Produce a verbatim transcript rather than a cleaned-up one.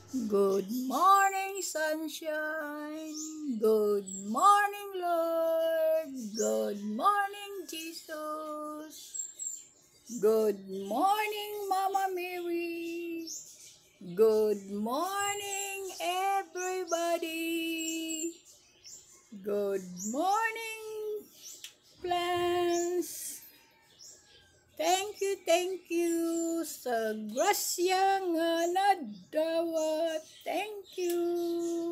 Good morning, sunshine. Good morning, Lord. Good morning, Jesus. Good morning, Mama Mary. Good morning, everybody. Good morning, plants. Thank you, thank you sa grasya nga nadawat. Thank you.